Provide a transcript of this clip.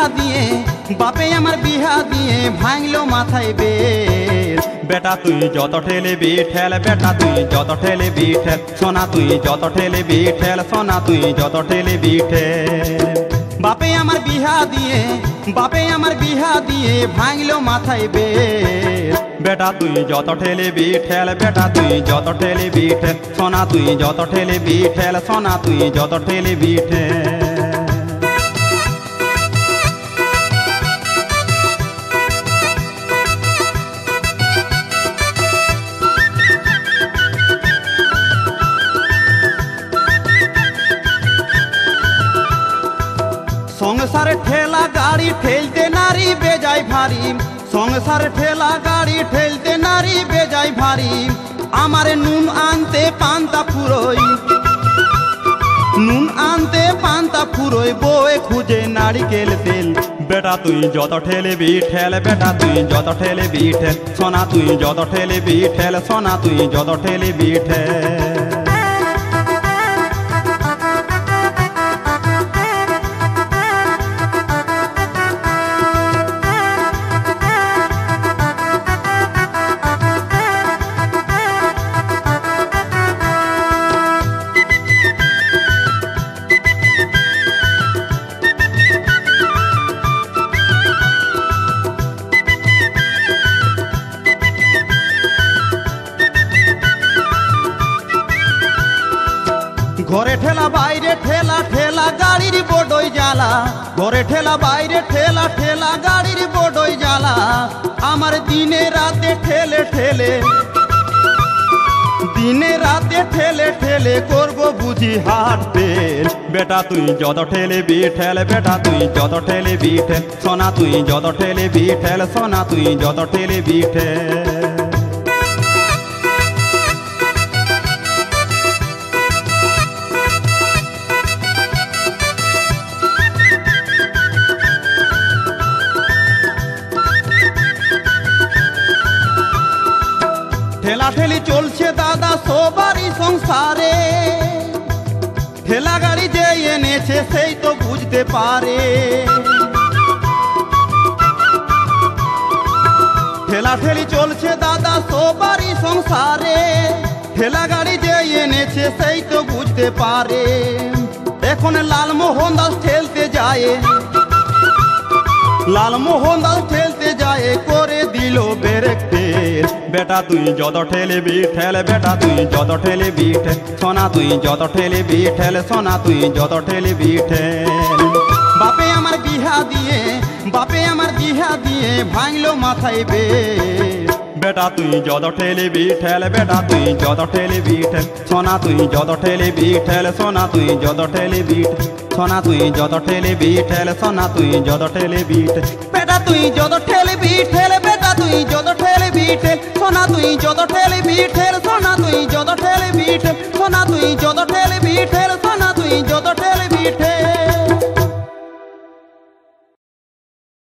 দিয়ে বাপে আমার বিহা দিয়ে ভাঙলো মাথায় বেল। বেটা তুই যত ঠেলবি ঠেল, বেটা তুই যত ঠেলবি ঠেল, সোনা তুই যত ঠেলবি ঠেল, সোনা তুই যত ঠেলবি ঠেল। বাপে আমার বিহা দিয়ে বাপে আমার বিহা দিয়ে ভাঙলো মাথায় বেল। বেটা তুই যত ঠেলবি ঠেল, বেটা তুই যত ঠেলবি ঠেল, সোনা তুই যত ঠেলবি ঠেল, সোনা তুই যত ঠেলবি ঠেল। সংসারে ঠেলা গাড়ি ঠেলতে নারী বেজায় ভারী, সংসারে ঠেলা গাড়ি ঠেলতে নারী বেজায় ভারী। আমার নুন আনতে পান্তা ফুরোই, নুন আনতে পান্তা ফুরোই, বউয়ে খুঁজে নারিকেল তেল। বেটা তুই যত ঠেলবি ঠেল, বেটা তুই যত ঠেলবি ঠেল, সোনা তুই যত ঠেলবি ঠেল, সোনা তুই যত ঠেলবি ঠেল। ঘরে ঠেলা বাইরে ঠেলা ঠেলা গাড়ির বড়ই জ্বালা, ঘরে ঠেলা বাইরে ঠেলা ঠেলা গাড়ির বড়ই জ্বালা। আমার দিনে রাতে ঠেলে ঠেলে, দিনে রাতে ঠেলে ঠেলে করব বুঝি হাট ফেল। বেটা তুই যত ঠেলবি ঠেল, বেটা তুই যত ঠেলবি ঠেল, সোনা তুই যত ঠেলবি ঠেল, সোনা তুই যত ঠেলবি ঠেল। ঠেলা ঠেলি চলছে দাদা সবারই সংসারে, ঠেলা গাড়ি যে এনেছে সেই তো বুঝতে পারে। ঠেলা ঠেলি চলছে দাদা সবারই সংসারে, ঠেলা গাড়ি যে এনেছে সেই তো বুঝতে পারে। এখন লালমোহন দাস ঠেলতে যায়, লালমোহন দাস ঠেলতে যায় করে দিল ব্রেক ফেল। বেটা তুই যত ঠেলবি ঠেল, বেটা তুই যত ঠেলবি ঠেল, সোনা তুই যত ঠেলবি ঠেল, সোনা তুই যত ঠেলবি ঠেল। বাপে আমার বিহা দিয়ে বাপে আমার বিহা দিয়ে ভাঙলো মাথায় বেল। বেটা তুই যত ঠেলবি ঠেল, বেটা তুই যত ঠেলবি ঠেল, সোনা তুই যত ঠেলবি ঠেল, সোনা তুই যত ঠেলবি ঠেল, সোনা তুই যত ঠেলবি ঠেল, সোনা তুই যত ঠেলবি ঠেল। বেটা তুই যত ঠেলবি ঠেল, বেটা তুই যত ঠেলবি ঠেল, সোনা তুই যত ঠেলবি ঠেল, সোনা তুই যত ঠেলবি ঠেল, সোনা তুই যত ঠেলবি ঠেল, সোনা তুই যত ঠেল।